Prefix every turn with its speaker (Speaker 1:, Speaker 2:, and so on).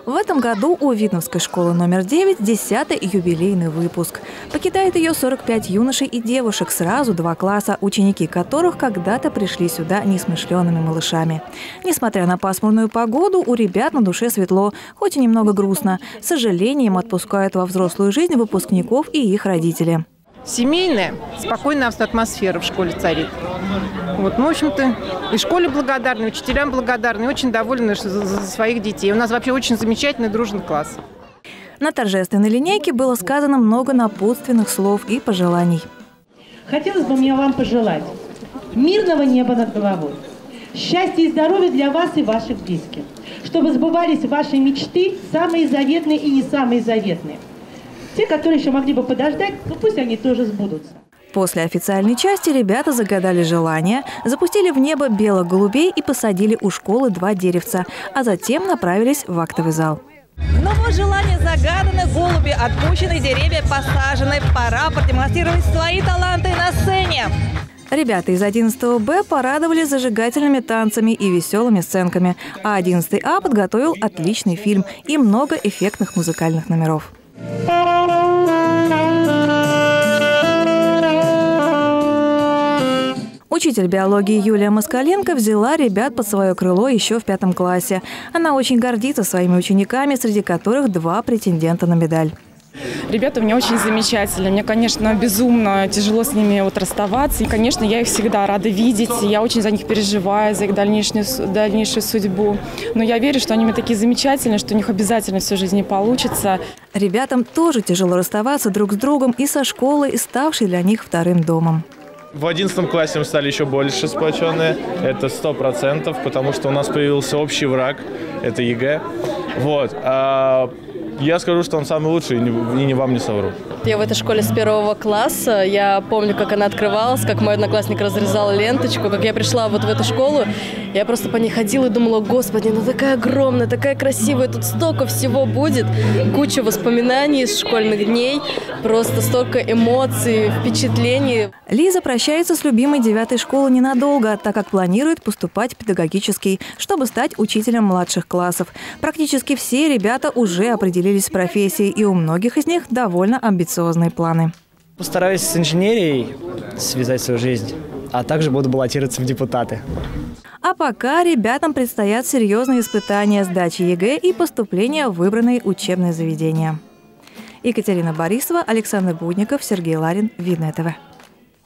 Speaker 1: В этом году у Видновской школы номер 9 10-й юбилейный выпуск. Покидает ее 45 юношей и девушек, сразу 2 класса, ученики которых когда-то пришли сюда несмышленными малышами. Несмотря на пасмурную погоду, у ребят на душе светло, хоть и немного грустно. С сожалением отпускают во взрослую жизнь выпускников и их родители.
Speaker 2: Семейная, спокойная атмосфера в школе царит. Вот, ну, в общем-то, и школе благодарны, и учителям благодарны, и очень довольны за своих детей. У нас вообще очень замечательный, дружный класс.
Speaker 1: На торжественной линейке было сказано много напутственных слов и пожеланий.
Speaker 3: Хотелось бы мне вам пожелать мирного неба над головой, счастья и здоровья для вас и ваших близких, чтобы сбывались ваши мечты, самые заветные и не самые заветные. Те, которые еще могли бы подождать, ну пусть они тоже сбудутся.
Speaker 1: После официальной части ребята загадали желания, запустили в небо белых голубей и посадили у школы 2 деревца, а затем направились в актовый зал.
Speaker 4: Ну вот желания загаданы, голуби отпущены, деревья посажены. Пора продемонстрировать свои таланты на сцене.
Speaker 1: Ребята из 11 Б порадовали зажигательными танцами и веселыми сценками, а 11 А подготовил отличный фильм и много эффектных музыкальных номеров. Учитель биологии Юлия Москаленко взяла ребят под свое крыло еще в 5 классе. Она очень гордится своими учениками, среди которых 2 претендента на медаль.
Speaker 5: Ребята у меня очень замечательные. Мне, конечно, безумно тяжело с ними расставаться. И, конечно, я их всегда рада видеть. Я очень за них переживаю, за их дальнейшую судьбу. Но я верю, что они мне такие замечательные, что у них обязательно всю жизнь не получится.
Speaker 1: Ребятам тоже тяжело расставаться друг с другом и со школой, ставшей для них вторым домом.
Speaker 6: В 11 классе мы стали еще больше сплоченные, это 100%, потому что у нас появился общий враг, это ЕГЭ. Вот. Я скажу, что он самый лучший, и не вам не совру.
Speaker 7: Я в этой школе с 1 класса. Я помню, как она открывалась, как мой одноклассник разрезал ленточку, как я пришла вот в эту школу. Я просто по ней ходила и думала: господи, ну такая огромная, такая красивая, тут столько всего будет. Куча воспоминаний из школьных дней, просто столько эмоций, впечатлений.
Speaker 1: Лиза прощается с любимой 9-й школы ненадолго, так как планирует поступать в педагогический, чтобы стать учителем младших классов. Практически все ребята уже определились с профессией, и у многих из них довольно амбициозные планы.
Speaker 8: Постараюсь с инженерией связать свою жизнь, а также буду баллотироваться в депутаты.
Speaker 1: А пока ребятам предстоят серьезные испытания сдачи ЕГЭ и поступления в выбранные учебные заведения. Екатерина Борисова, Александр Будников, Сергей Ларин, Видное ТВ.